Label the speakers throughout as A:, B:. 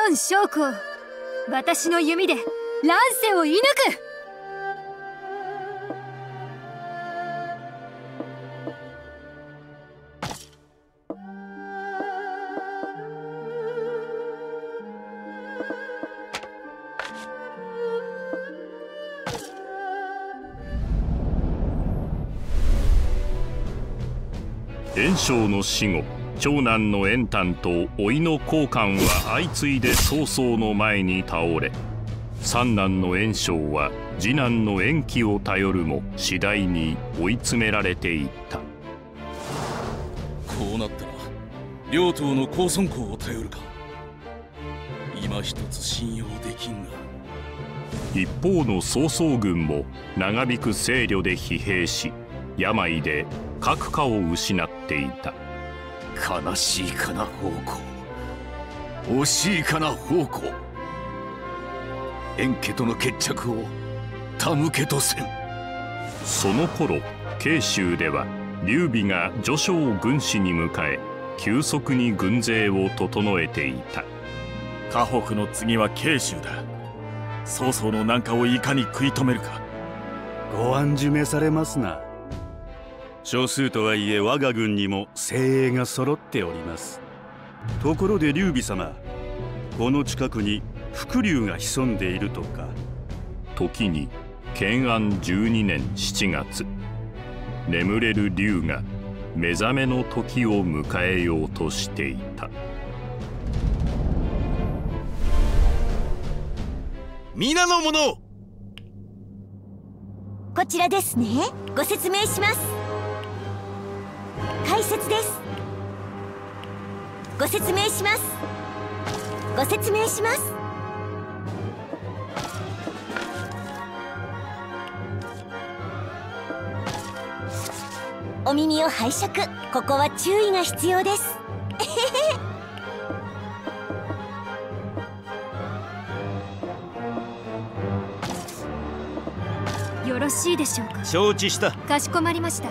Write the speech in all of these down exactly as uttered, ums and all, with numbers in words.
A: 孫将校、私の弓で乱世を射抜く。
B: 袁紹の死後、長男の袁譚と甥の弘観は相次いで曹操の前に倒れ、三男の袁紹は次男の袁貴を頼るも次第に追い詰められていった。
C: こうなったら両党の公孫公を頼るか。今一つ信用できんが。
B: 一方の曹操軍も長引く勢力で疲弊し、病で閣下を失っていた。
D: 悲しいかな奉公、惜しいかな奉公。袁家との決着を手向けとせん。
B: その頃慶州では劉備が徐将を軍師に迎え、急速に軍勢を整えていた。
E: 河北の次は慶州だ。曹操の南下をいかに食い止めるか。
F: ご案じめされますな。少数とはいえ我が軍にも精鋭が揃っております。ところで劉備様、この近くに伏龍が潜んでいるとか。
B: 時に建安じゅうにねんしちがつ、眠れる劉が目覚めの時を迎えようとしていた。
D: 皆の者、
G: こちらですね。ご説明します。解説です。ご説明します。ご説明します。お耳を拝借。ここは注意が必要です。
A: よろしいでしょうか。
F: 承知した。
A: かしこまりました。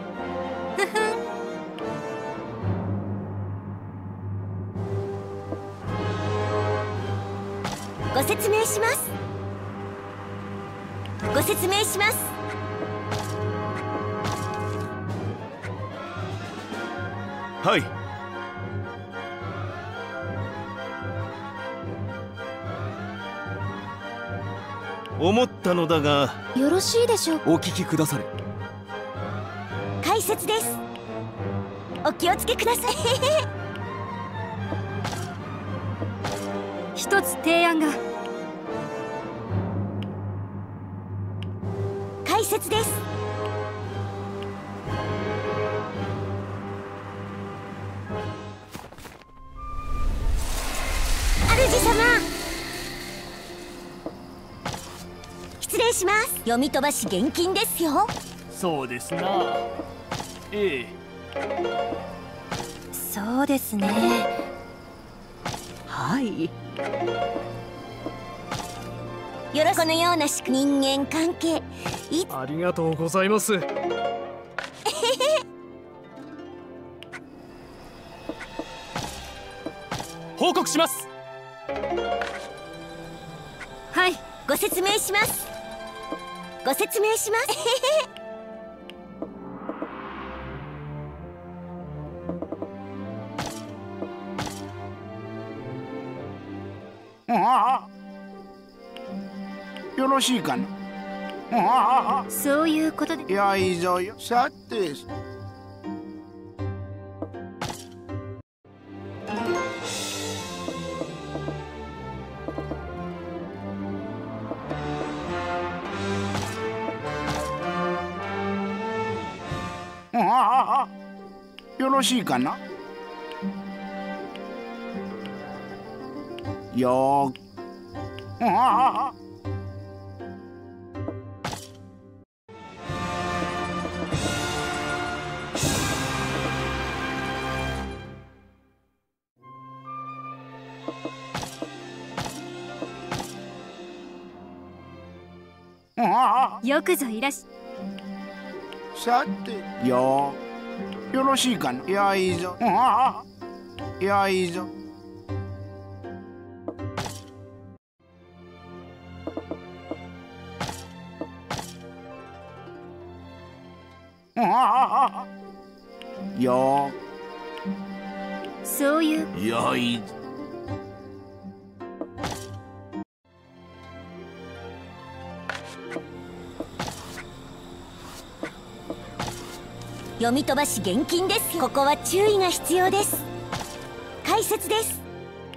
G: ご説明します。ご説明します。
F: はい。思ったのだが、
A: よろしいでしょうか。
E: お聞きくだされ。
G: 解説です。お気をつけください。
A: 一つ提案が。
G: 解説です。主様、失礼します。読み飛ばし厳禁ですよ。
H: そうですな。ええ、
G: そうですね。
H: はい。
G: よろしく。このような人間関係、い
H: ありがとうございます。報告します。
A: はい、
G: ご説明します。ご説明します。
I: よろしいかな。
A: そういうことで。
I: いや、いいぞよ。さて。よろしいかな。よー。
A: よくぞいらし。
I: さて、よー。よろしいかな。いや、いいぞ。いや、いいぞ。 よ
A: そういう
I: ーよい
G: 読み飛ばし厳禁です。ここは注意が必要です。解説です。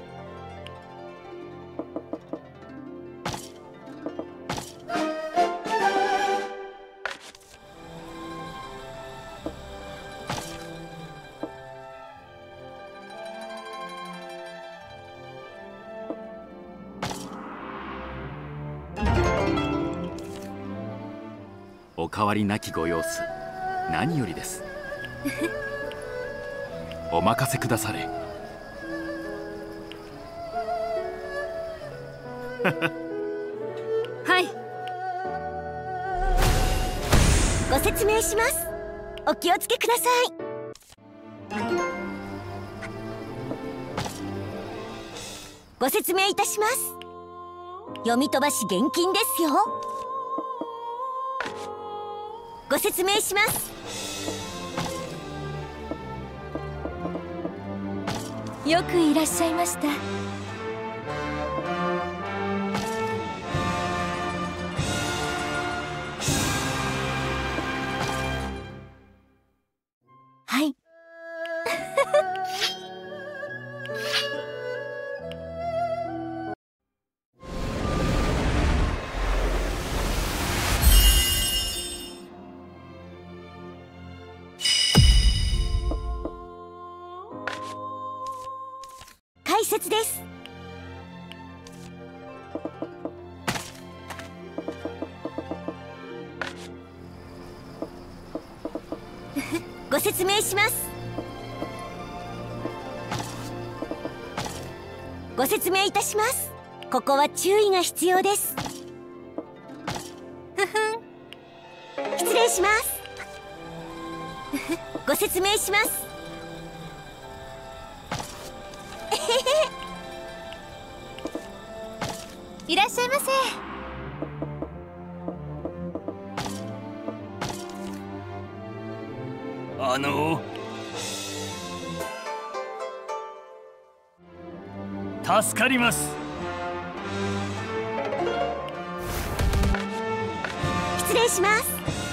D: お変わりなきご様子、何よりです。お任せくだされ。
A: はい。
G: ご説明します。お気をつけください。ご説明いたします。読み飛ばし厳禁ですよ。ご説明します。
A: よくいらっしゃいました。
G: はい。解説です。ご説明します。ご説明いたします。ここは注意が必要です。失礼します。ご説明します。
A: いらっしゃいませ。
H: あの助かります。
G: 失礼します。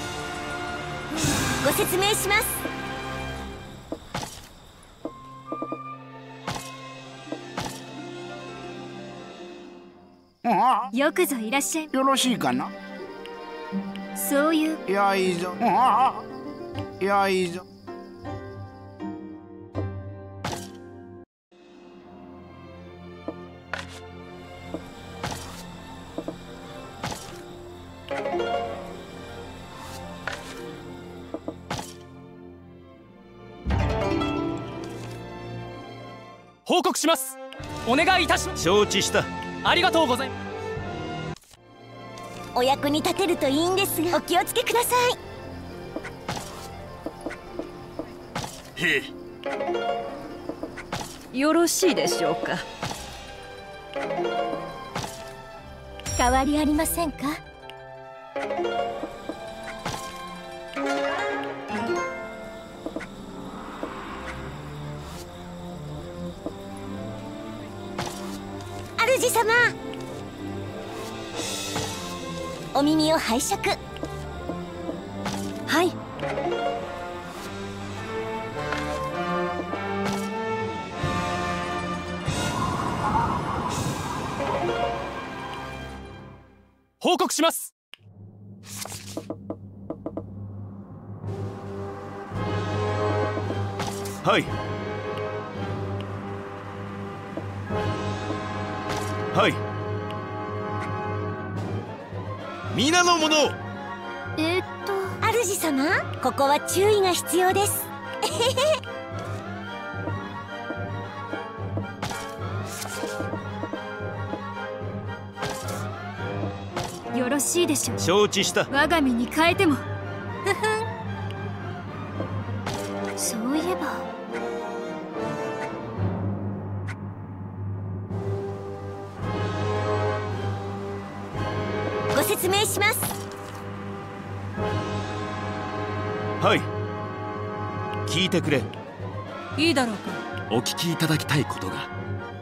G: ご説明します。
A: よくぞいらっしゃい。
I: よろしいかな。
A: そういう
I: よいぞよいぞ。
H: 報告します。お願いいたします。
F: 承知した。
H: ありがとうございます。
G: お役に立てるといいんですが、お気をつけください。
H: へ
J: え。よろしいでしょうか。
G: 変わりありませんか。主様、お耳を拝借。
J: はい。
H: 報告します。
F: はい。はい。皆の者。
G: えー、っと主様、ここは注意が必要です。
A: よろしいでしょう。
F: 承知した。
A: 我が身に変えても。そういえば
G: ご説明します。
F: はい。
E: 聞いてくれ。
J: いいだろうか。
E: お聞きいただきたいことが。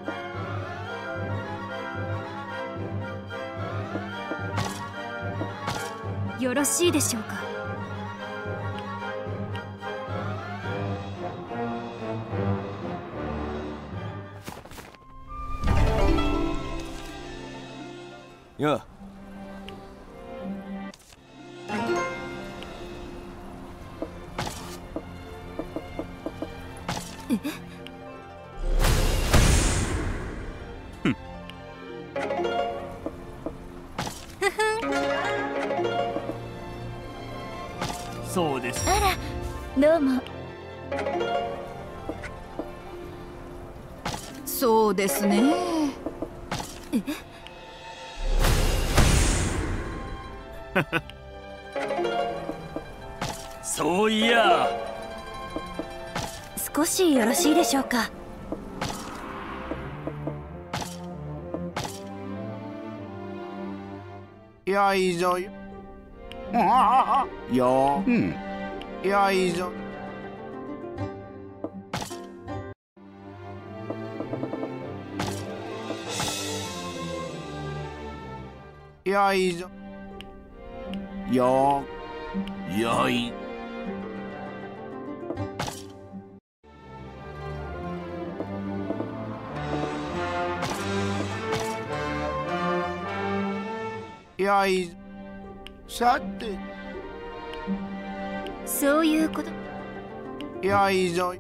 A: よろしいでしょうか。
K: やあ。
A: え？
F: ふん。
H: そうです。
G: あら、どうも。
J: そうですね。
A: え？
H: そういや。
G: 少しよろしいでしょうか。
I: よいぞよ。ああよ。うん。よいぞ。よいぞ。よ。
D: よい。
I: よい。さて。
A: そういうこと。
I: よいぞ。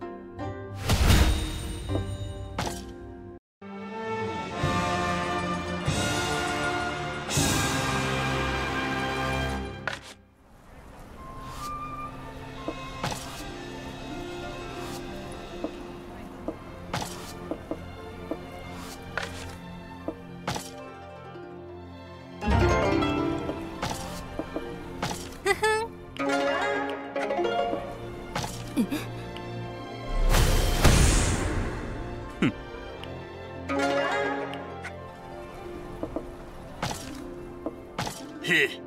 H: へえ。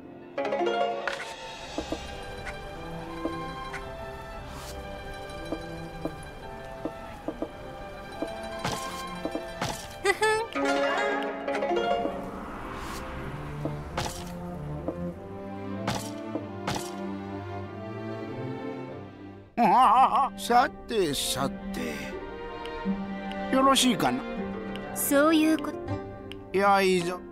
I: ああ、さてさて。よろしいかな。
A: そういうこと。
I: よいぞ。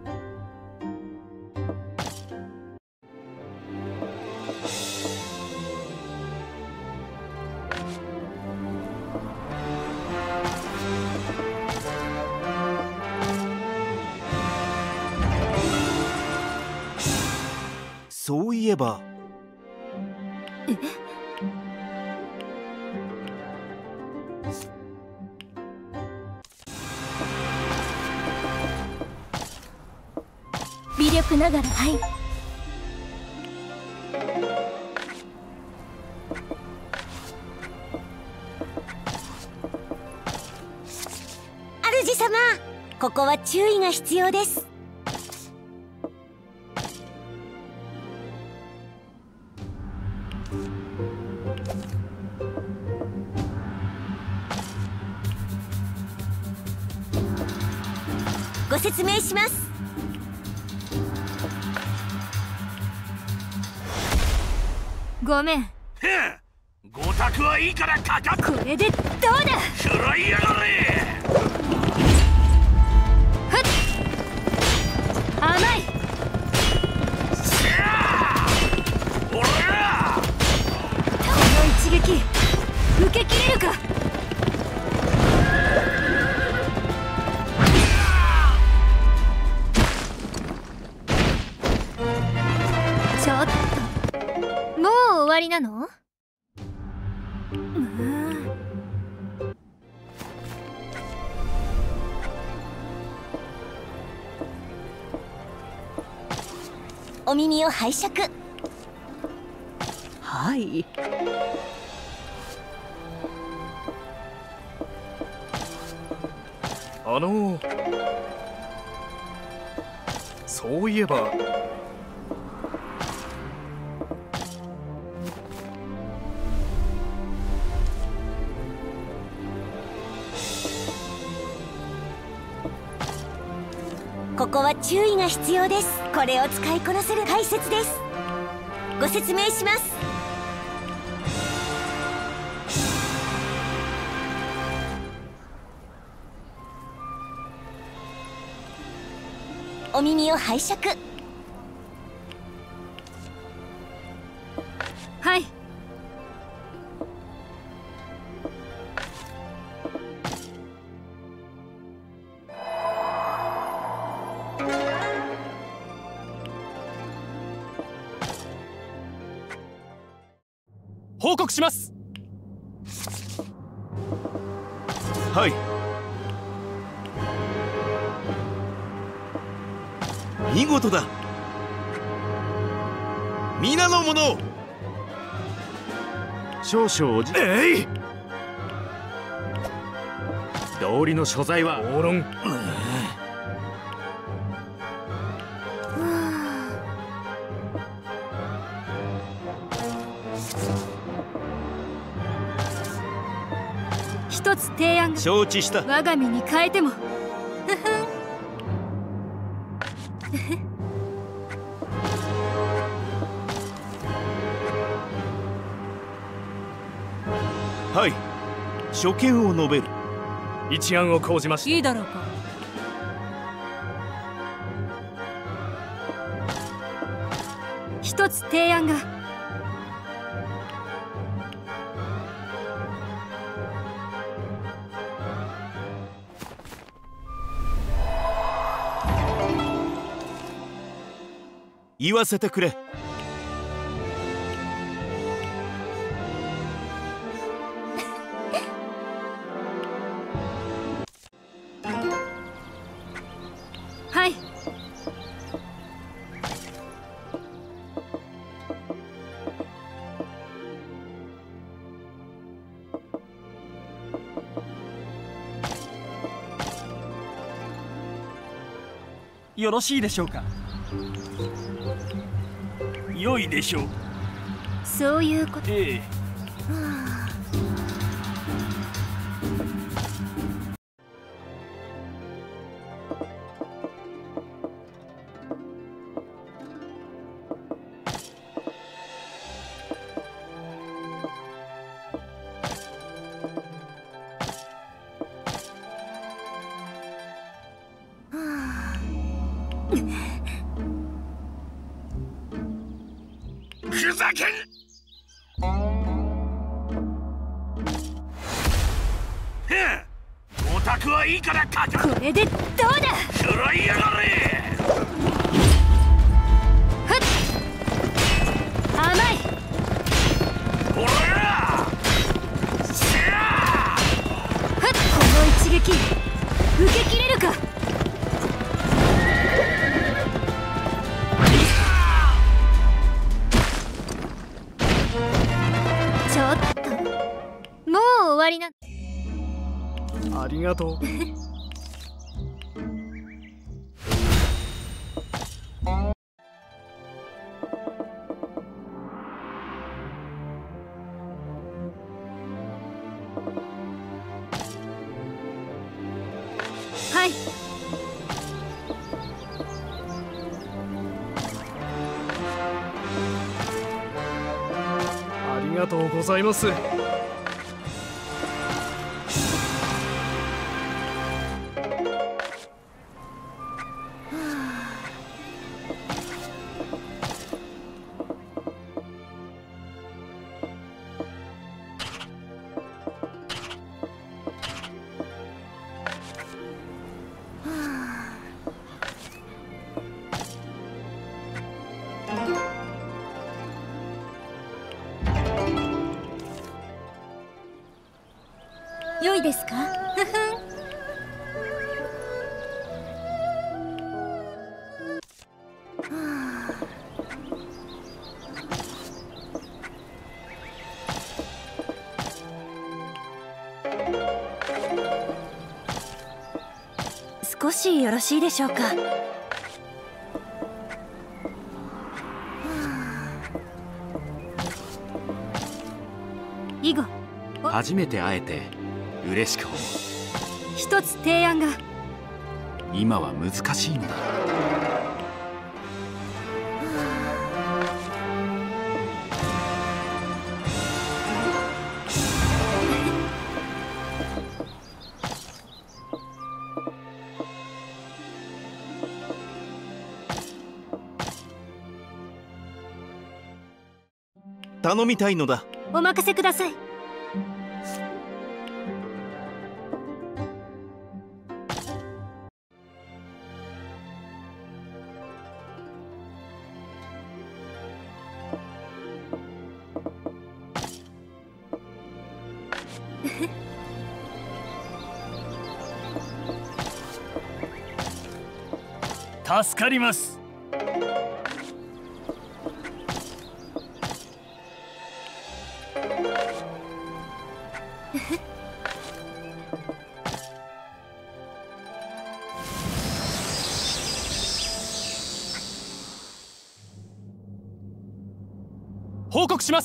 E: そういえば。
A: え？
G: 微力ながら、はい。主様、ここは注意が必要です。ご説明します。
A: ごめん。
D: ご託はいいからかかっ
A: これでどうだ。
D: 食らいやがれ。
A: ふっ、甘い。
D: せやおら
A: この一撃受けきれるか。ちょっと、もう終わりなの？
G: お耳を拝借。
J: はい。
E: あのそういえば。
G: ここは注意が必要です。これを使いこなせる解説です。ご説明します。お耳を拝借。
A: はい。
L: 報告します。
E: はい。見事だ。皆の者、
M: 少々おじ
E: えい。
M: 道理の所在は応論。
A: 一つ提案が
E: 承知した。
A: 我が身に変えても
E: はい、所見を述べる。
L: 一案を講じました。
J: いいだろうか。
A: 一つ提案が。
E: 言わせてくれ。
A: はい。
H: よろしいでしょうか。良いでしょう。
A: そういうこと。
H: ええ。
D: ふざけん。オタクはいいから勝て。
A: これでどうだ。
D: 食らいやがれ。
A: ふっ、甘い。
D: ほらせや。
A: ふっ、この一撃受けきれるか。ちょっともう終わりな。
L: ありがとう。
A: はい。
L: ありがとうございます。
A: 良いですか。ふふん。
G: 少しよろしいでしょうか。
A: 以後
M: 初めて会えて嬉しく思う。
A: 一つ提案が。
D: 今は難しいのだ。
N: 頼みたいのだ。
G: お任せください。
H: 助かります。
L: 報告します。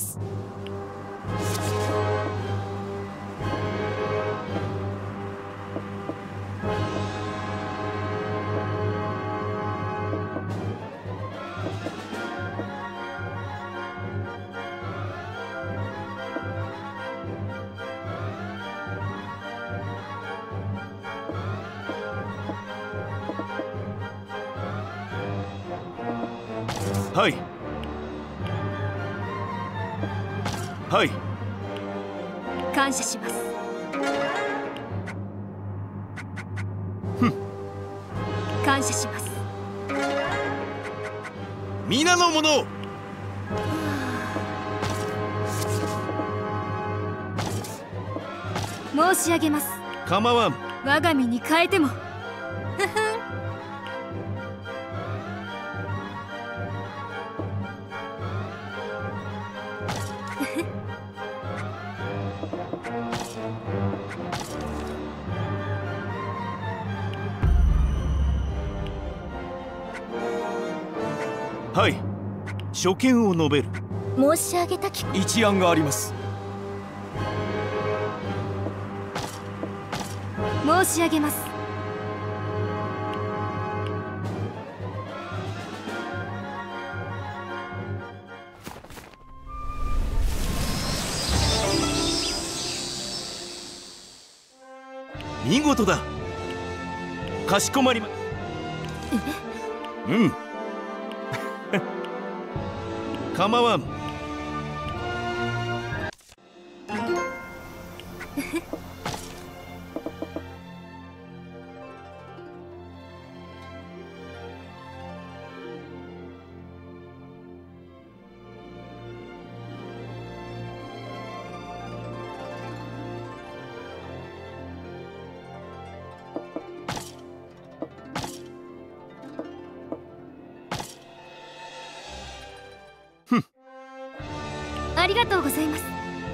N: はい。はい。
A: 感謝します。
N: ふん。
A: 感謝します。
N: 皆の者。
A: 申し上げます。
N: 構わん。
A: 我が身に変えても。
N: はい。所見を述べる。
G: 申し上げたき
H: 一案があります。
A: 申し上げます。
N: 見事だ。かしこまりま。うん。構わん。
A: ありがとうございます。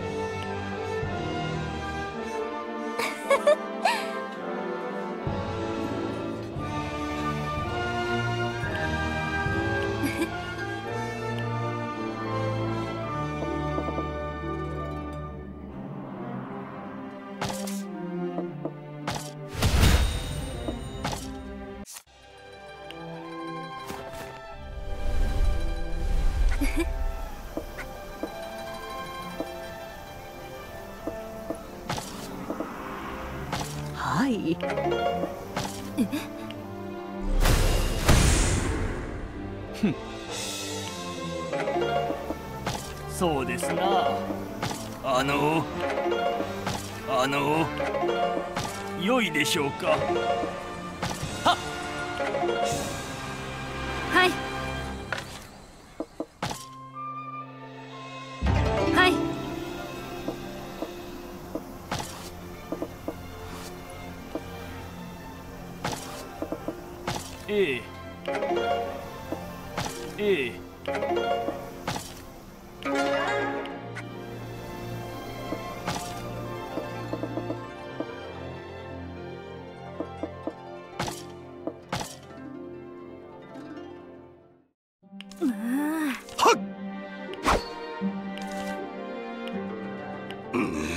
J: はい。
A: え？
H: ふん。そうですな。あのあの良いでしょうか。はっ。
A: はい。はい。
H: ええ。ええ。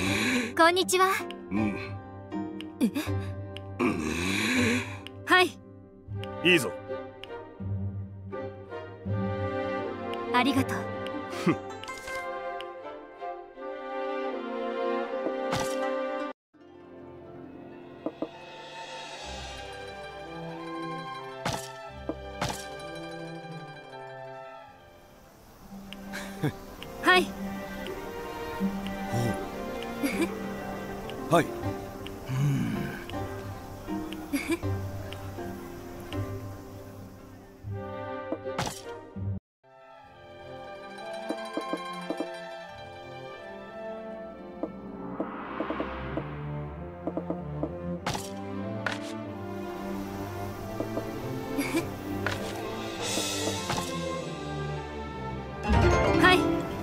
A: こんにちは。
D: うん。
A: え？はい。
E: いいぞ。
A: ありがとう。はい。
K: はい。
A: はい。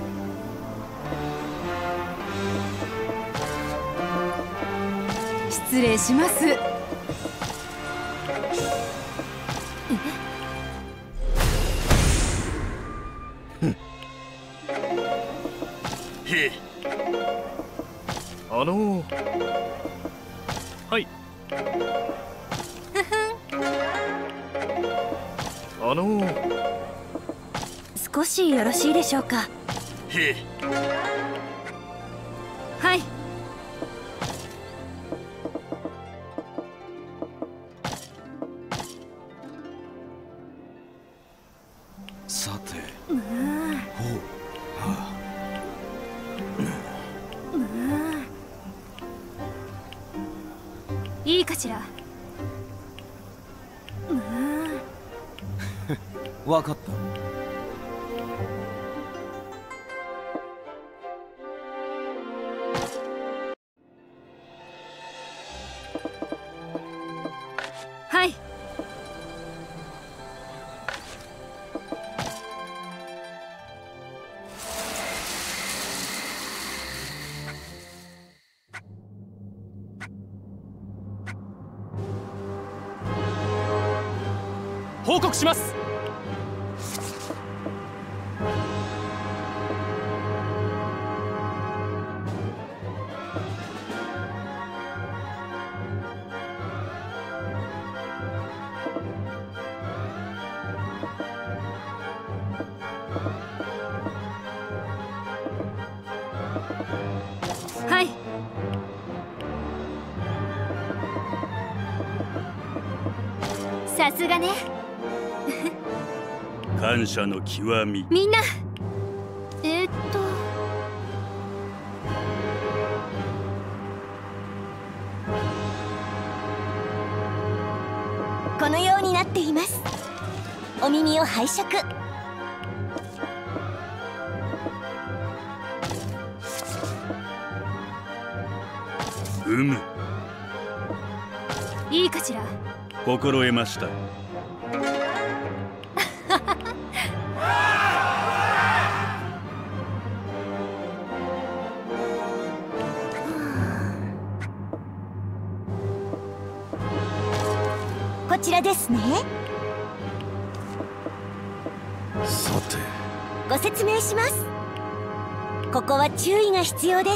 J: 失礼します。
H: へえ。
E: あのー、はい。あのー、
G: 少しよろしいでしょうか。
H: へえ。
A: はい。
K: さて。
A: うーん。
K: ほう。はあ。
A: うーん。いいかしら。うーん。
K: わかった。
A: はい。
L: 報告します。
A: はい。さすがね。
F: 感謝の極み。
A: みんな。えー、っと。
G: このようになっています。お耳を拝借。
F: うむ。
A: いいかしら。
F: 心得ました。
G: こちらですね。
K: さて。
G: ご説明します。ここは注意が必要です。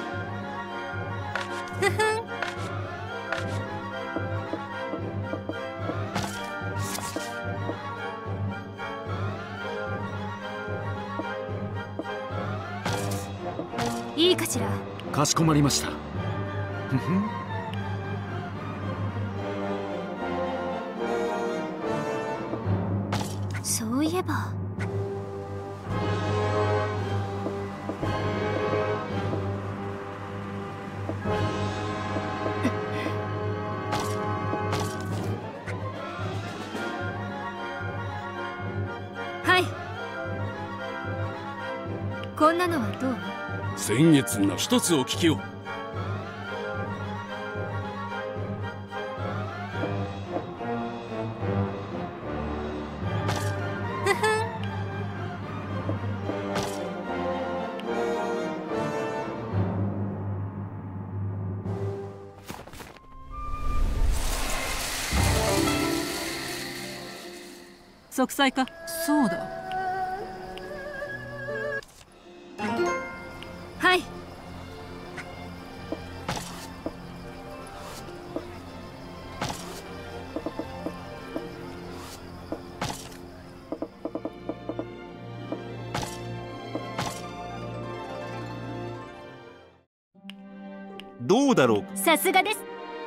G: ふふん。
A: いいかしら。
M: かしこまりました。ふふん。
A: そういえば。はい。こんなのはどう？
C: 先月な一つお聞きを。
J: 息災か。そうだ。
A: はい。
N: どうだろう。
A: さすがです。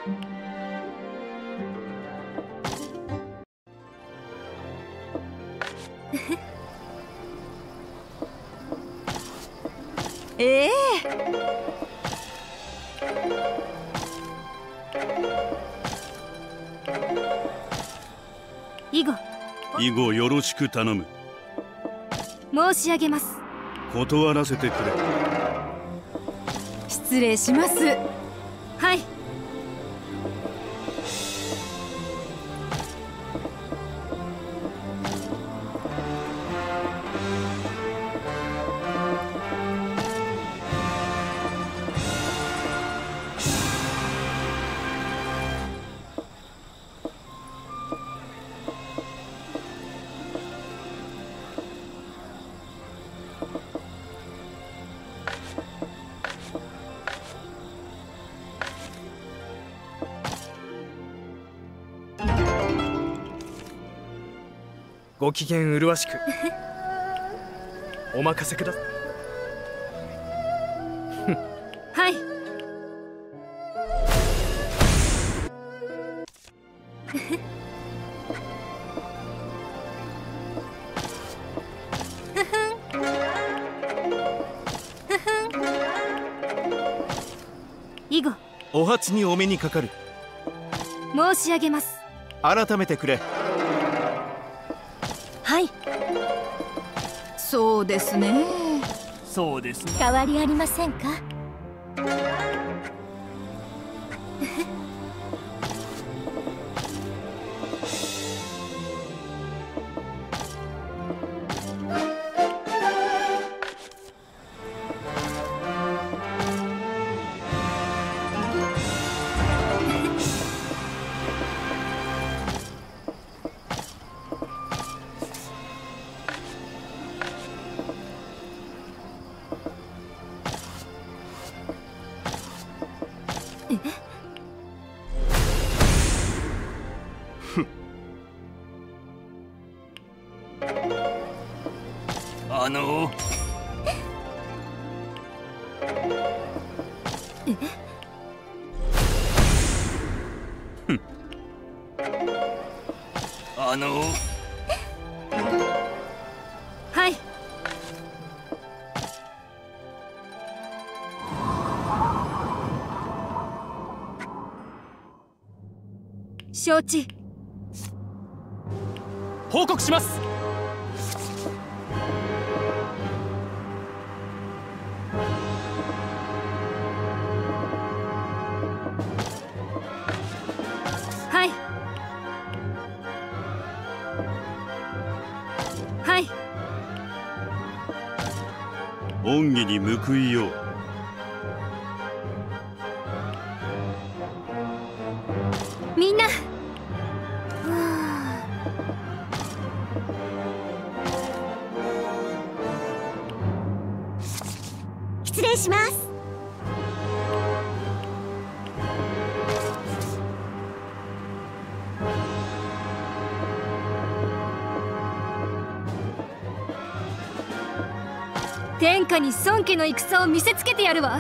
J: ええ
A: 以後
F: 以後よろしく頼む。
A: 申し上げます。
F: 断らせてくれ。
J: 失礼します。
A: はい。
L: ご機嫌麗しくお任せください。
A: はい。以後
N: お初にお目にかかる。
A: 申し上げます。
N: 改めてくれ。
G: はい。
J: そうですね。
H: そうですね。
G: 変わりありませんか。
H: あのあの
A: はい。承知。
L: 報告します。
A: はい。はい。
F: 恩義に報いよう。
A: みんな。
G: 失礼します。
A: 天下に孫家の戦を見せつけてやるわ。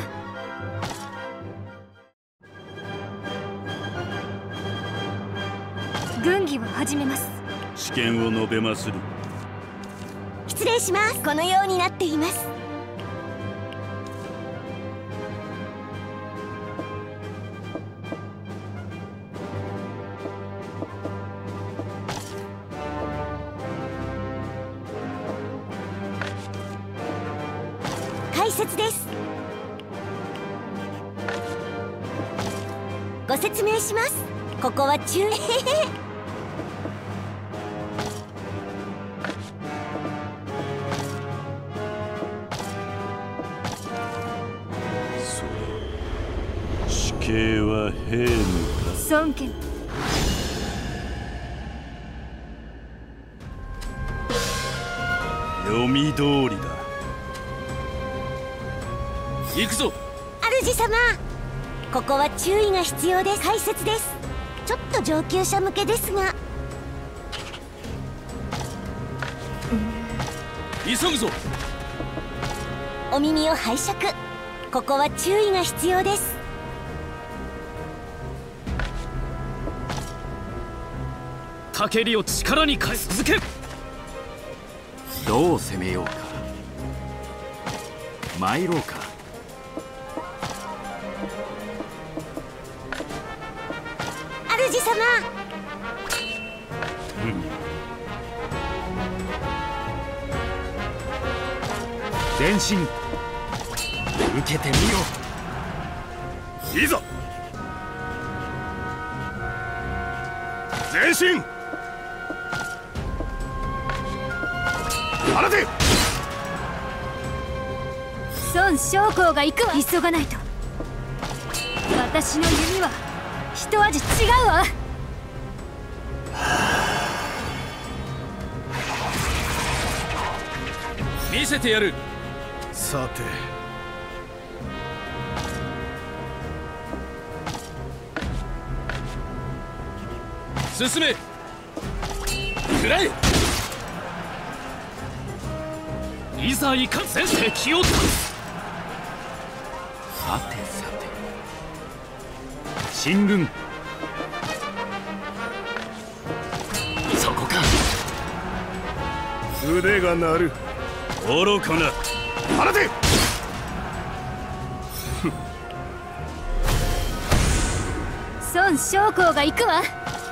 A: 軍議を始めます。
F: 試験を述べまする。
G: 失礼します。このようになっています。解説です。ご説明します。ここは中
F: 死刑は兵のか。
A: 孫家
F: 読み通りだ。
C: 行くぞ。
G: 主様、ここは注意が必要です。解説です。ちょっと上級者向けですが、
C: 急ぐぞ。
G: お耳を拝借。ここは注意が必要です。
M: 竹利を力に変え続け。
D: どう攻めようか。参ろうか。
G: 主様。
F: うん、
M: 前進。受けてみよ
N: う。いざ前進。放て。
A: 孫将校が行くわ。急がないと。私の弓は一味違うわ。
C: 見せてやる。
N: さて
C: 進め。食らえ。
M: いざいかせ敵を倒す。
D: さてさて
M: 進軍。そこか。
N: 腕が鳴る。
F: 愚かな。
N: 放て。
A: 孫将校が行くわ。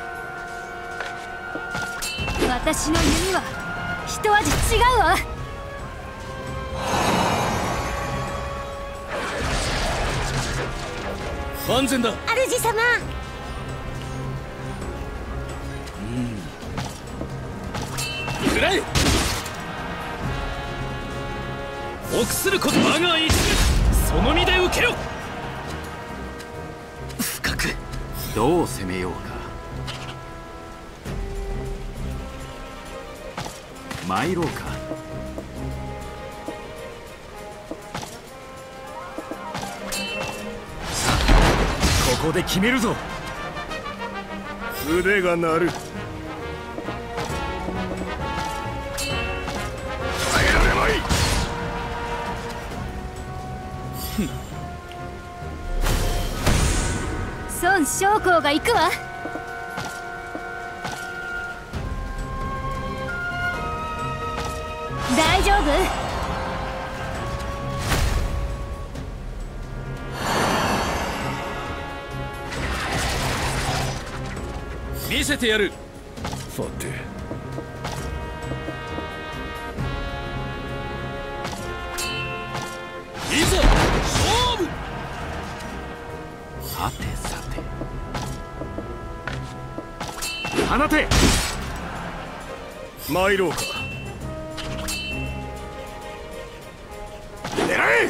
A: 私の弓は一味違うわ。
C: 万全だ。
G: 主様。
C: 食らえ。
M: 臆すること我が意志。その身で受けよ。深く。
D: どう攻めようか。参ろうか。
M: さあここで決めるぞ。
N: 腕が鳴る。耐えられない。
A: 孫将校が行くわ。大丈夫？
C: 見せてやる。
N: さて
C: いざ勝負。
D: さてさて
M: 放て。
N: 参ろうか。狙え。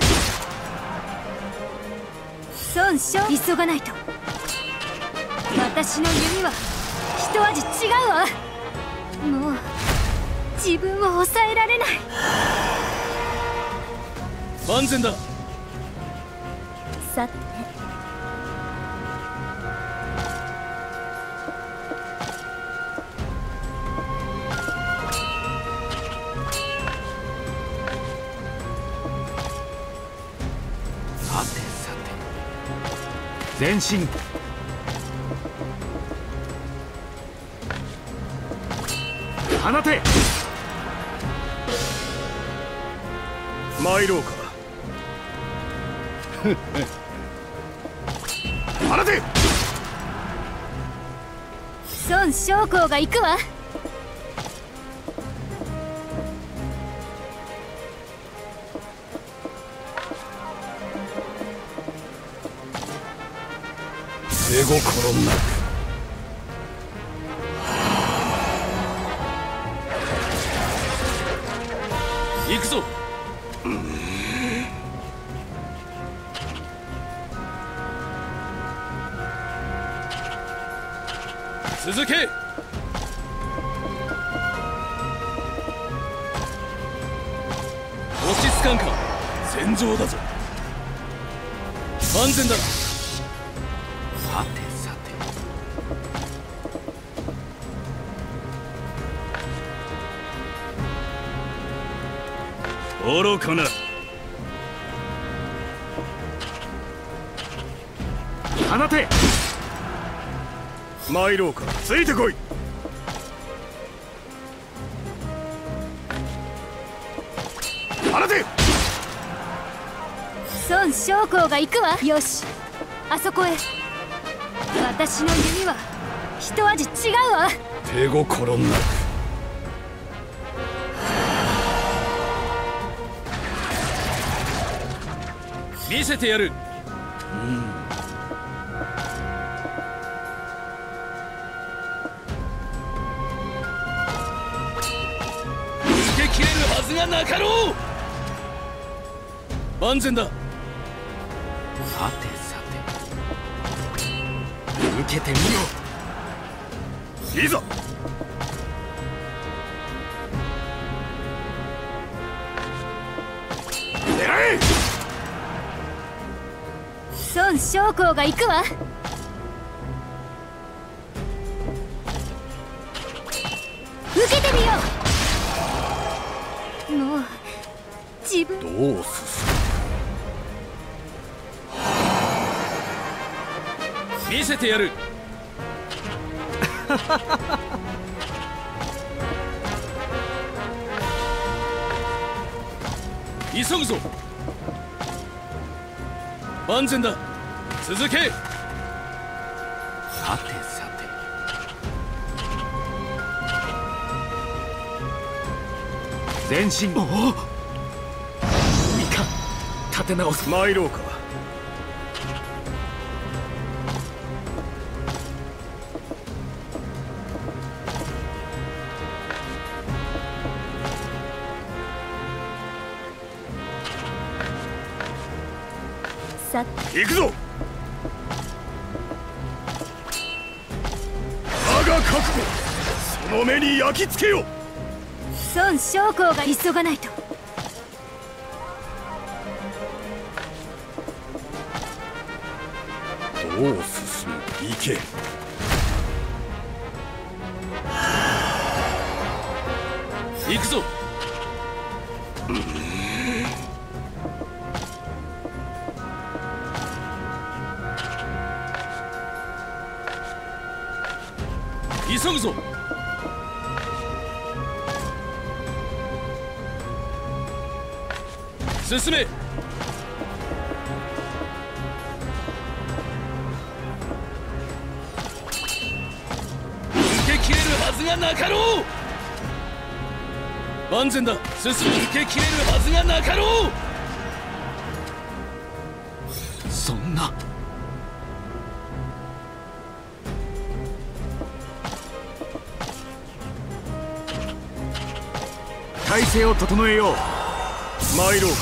A: 孫将、急がないと。私の弓は一味違うわ。もう自分を抑えられない。
C: 万全だ。
A: さて
M: 前進。放て。
N: 参ろうか。放て。
A: 孫将校が行くわ。
N: 手心なく。
C: 行くぞ。続け。落ち着かんか。戦場だぞ。万全だ。
D: さてさて
F: 愚かな。
M: 放て。
N: 参ろうか。ついてこい。
F: 放て。
A: 孫将校が行くわ。よし、あそこへ。私の弓は一味違うわ。
K: 手心なく。
C: 見せてやる。
K: うん。
C: 受けきれるはずがなかろう。万全だ。
K: さてさて、受けてみよ
F: う。いざ。狙え。
A: 孫将校が行くわ。受けてみよう。もう自分。
K: どう進
C: む。見せてやる。急ぐぞ。万全だ。続け。
K: さてさて、
N: 前進。いかん、立て直す。
F: 参ろうか。
A: さ
F: 行くぞ。我が覚悟、その目に焼き付けよ。
A: 孫将校が急がないと。
K: どう進む。行け。
C: 行くぞ。急ぐぞ。進め。受けきれるはずがなかろう。万全だ。進め。受けきれるはずがなかろう。
K: そんな。
N: 体勢を整えよう。
F: 参ろうか。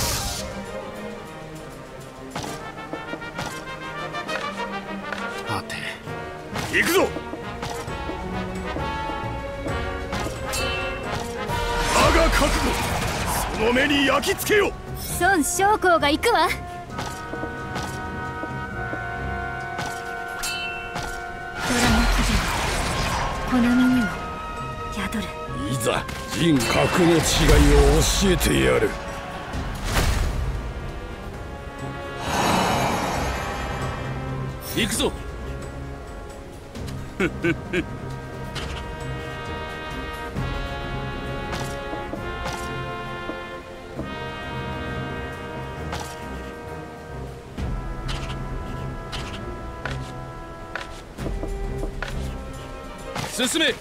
K: はて、
F: 行くぞ。我が覚悟、その目に焼き付けよ。
A: 孫将校が行くわ。ドラマ記事はこの身にも宿る。
K: いざ人格の違いを教えてやる。
C: 行くぞ。進め。受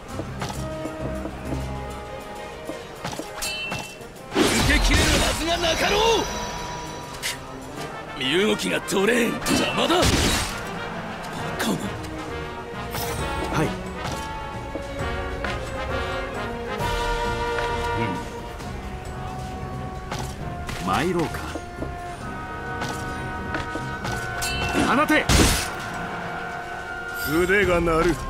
C: けきれるはずがなかろう。身動きが取れん。邪魔だ。バカな。
N: はい。うん。参ろうか。放て。
F: 腕が鳴る。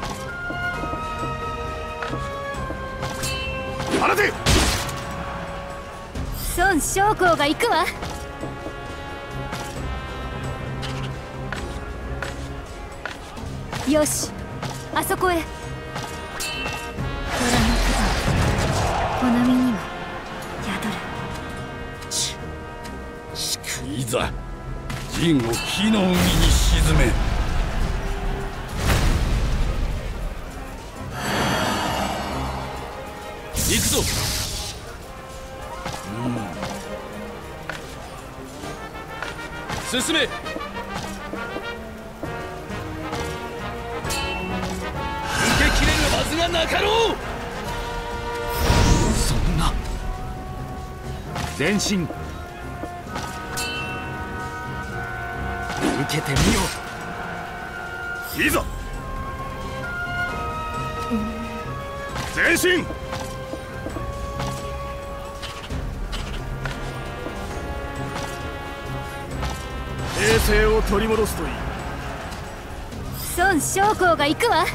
F: 放て。
A: 孫将校が行くわ。よし、あそこへ。ドラマ九段、この身にも宿る。
K: ち、しくいざ陣を火の海に沈め。
C: 行くぞ。 進め。受けきれぬはずがなかろう。
D: そんな。
N: 前進。受けてみよう。いざ前進。平静を取り戻すといい。
A: 孫将校が行くわ。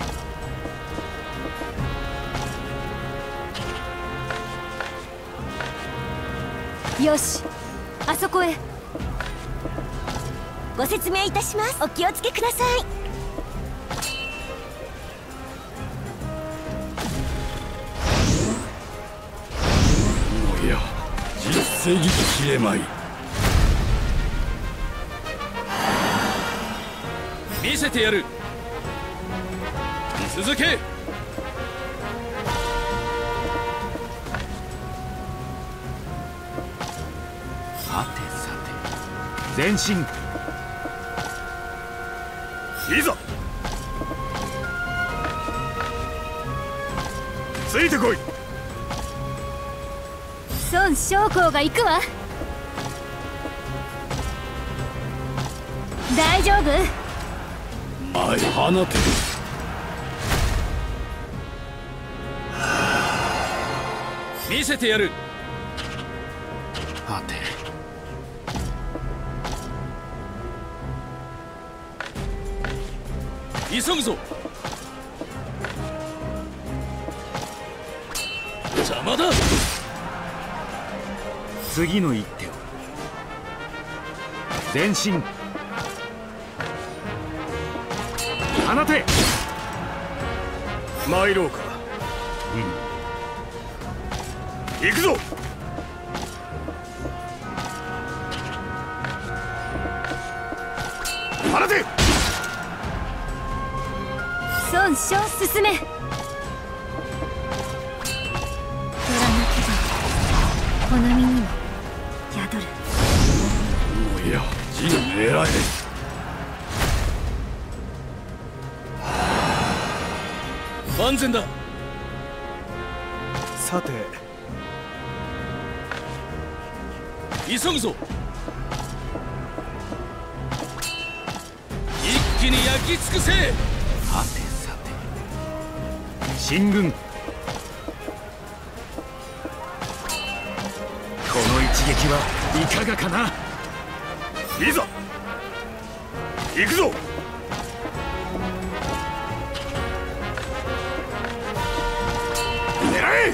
A: よし、あそこへ。
G: ご説明いたします。お気をつけください。
K: いや、実世儀切れまい。
C: 見せてやる。続け。
N: さてさて、前進。いざ。ついてこい。
A: 孫将校が行くわ。大丈夫？
K: 前放て。
C: 見せてやる。
D: はて。
C: 急ぐぞ。邪魔だ。
N: 次の一手を。前進。放て。参ろうか。うん。行くぞ。放て。
A: 孫将進め。取らなけばこの身にも宿る。
K: いや、陣狙え。
C: 万全だ。
N: さて、
C: 急ぐぞ。一気に焼き尽くせ。
N: さてさて、進軍。この一撃はいかがかな。いざ行くぞ。狙え。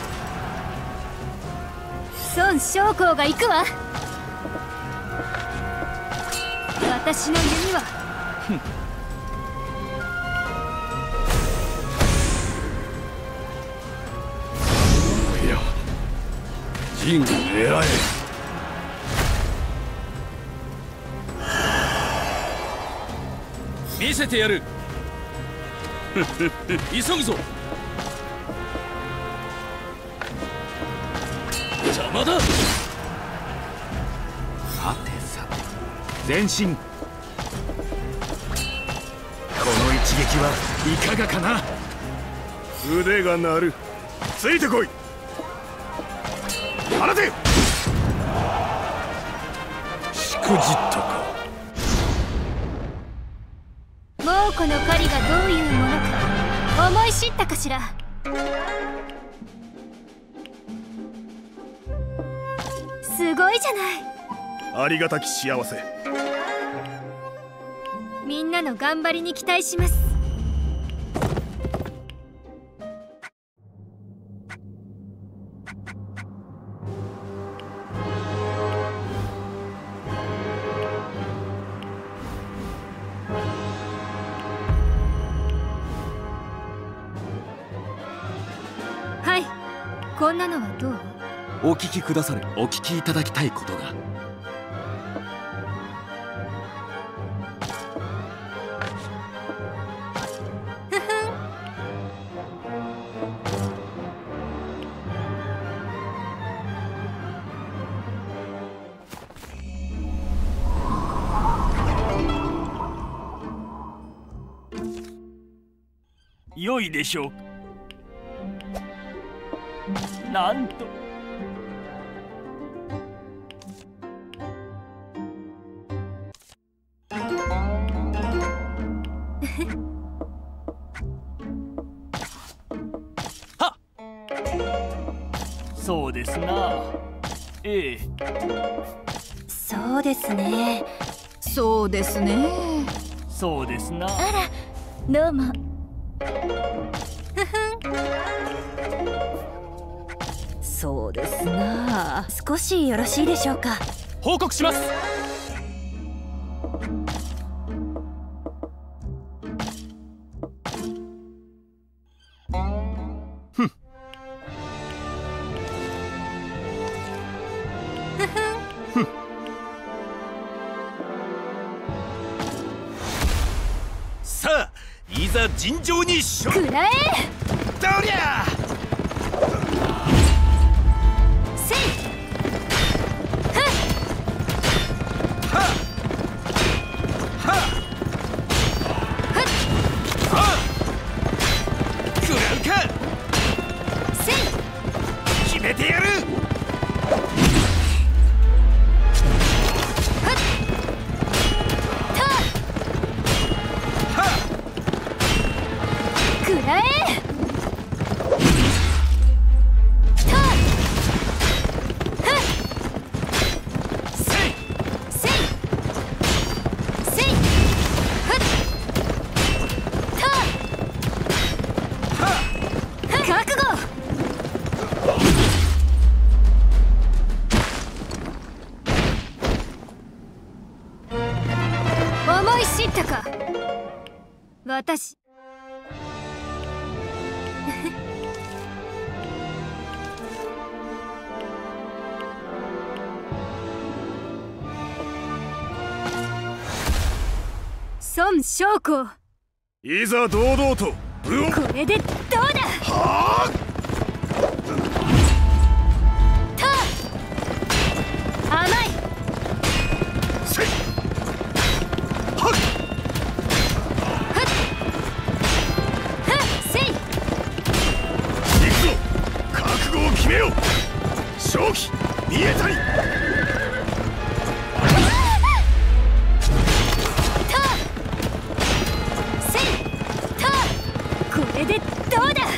A: 孫将校が行くわ。私の弓は
K: いや、陣狙え。
C: 見せてやる。急ぐぞ。邪魔だ。
N: さてさて、前進。この一撃はいかがかな。腕が鳴る。ついてこい。放て。
K: しくじったか。
A: もうこの狩りがどういうものか思い知ったかしら。すごいじゃない。
N: ありがたき幸せ。
A: みんなの頑張りに期待します。はい、こんなのはどう？
E: お聞きくだされ。お聞きいただきたいことが。
H: 良いでしょう。なんと
C: はっ、
H: そうですな。ええ、
G: そうですね。
J: そうですね。
H: そうですな。
G: あら、どうも。
A: ふふん。
J: そうですな。少しよろしいでしょうか。
C: 報告します。
A: ふふん。
C: さあ、いざ尋常に勝負。
A: くらえ。
C: どりゃ。
A: せい。
C: はっ。はっ。はっ。はっ。食らうか。
A: せい。
C: 決めてやる。
A: くらえ。た。はっ。
C: せい。
A: せい。せい。はっ。た。
C: はっ。
A: 覚悟。思い知ったか。私孫将校、
N: いざ堂々と武を。
A: これでどうだ。
N: はあ。
A: た。甘い。
N: せい。はっ。
A: はっ。せい。
N: 行くぞ。覚悟を決めよう。勝機見えたり。
A: これでどうだ。は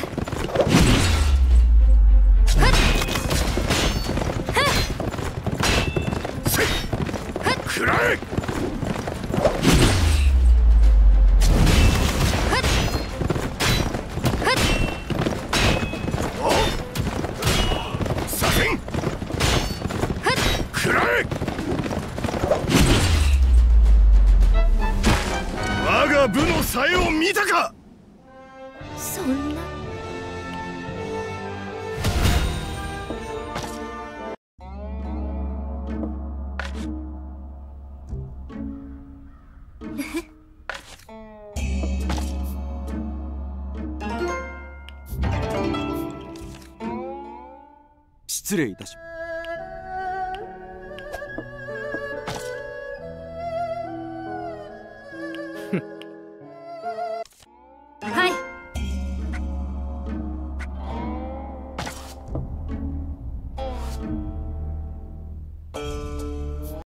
A: っ。はっ。
N: せい。
A: はっ。
N: くらえ。
A: はっ。はっ。
N: お左遷。
A: はっ。
N: くらえ。我が部のさえを見たか。
A: そんな。
O: 失礼いたします。